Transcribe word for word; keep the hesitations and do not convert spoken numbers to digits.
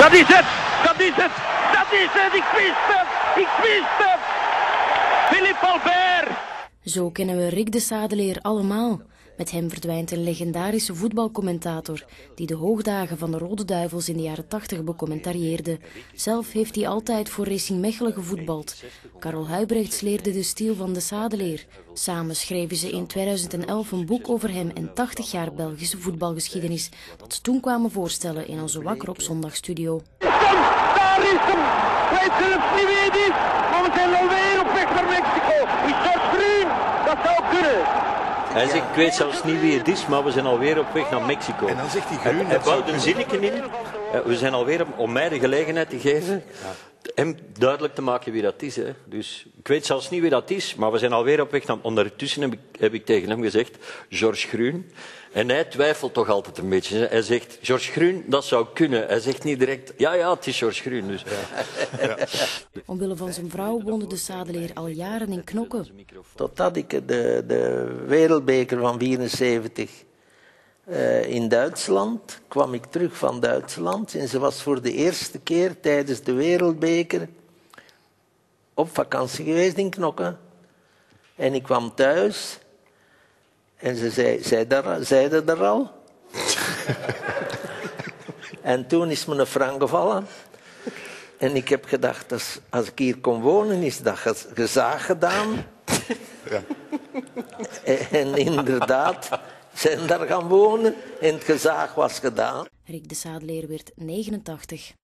Dat is het! Dat is het! Dat is het! Ik wist het! Ik wist het! Philippe Albert! Zo kennen we Rick de Sadeleer allemaal. Met hem verdwijnt een legendarische voetbalcommentator die de hoogdagen van de Rode Duivels in de jaren tachtig becommentarieerde. Zelf heeft hij altijd voor Racing Mechelen gevoetbald. Karel Huybrechts leerde de stiel van de Sadeleer. Samen schreven ze in tweeduizend elf een boek over hem en tachtig jaar Belgische voetbalgeschiedenis, dat ze toen kwamen voorstellen in onze Wakker op Zondag studio. Kom, daar is hem! Weet zelfs niet wie het is, maar we zijn alweer op weg naar Mexico. Is George Groen? Dat zou kunnen. Hij zegt, ik weet zelfs niet wie het is, maar we zijn alweer op weg naar Mexico. En dan zegt hij Groen. Hij, hij bouwt een zinnetje in. We zijn alweer op, om mij de gelegenheid te geven hem duidelijk te maken wie dat is. Hè. Dus ik weet zelfs niet wie dat is, maar we zijn alweer op weg naar... Ondertussen heb ik, heb ik tegen hem gezegd, George Groen. En hij twijfelt toch altijd een beetje. Hij zegt, George Groen, dat zou kunnen. Hij zegt niet direct, ja, ja, het is George Groen. Dus. Ja. Omwille van zijn vrouw woonde de Sadeleer al jaren in Knokke. Totdat ik de, de wereldbeker van vierenzeventig uh, in Duitsland, kwam ik terug van Duitsland. En ze was voor de eerste keer tijdens de wereldbeker op vakantie geweest in Knokke. En ik kwam thuis en ze zei, zei daar, zeiden er al. En toen is me een frank gevallen. En ik heb gedacht, als, als ik hier kon wonen, is dat gezaag gedaan. Ja. En inderdaad, zijn daar gaan wonen en het gezaag was gedaan. Rick de Sadeleer werd negenentachtig.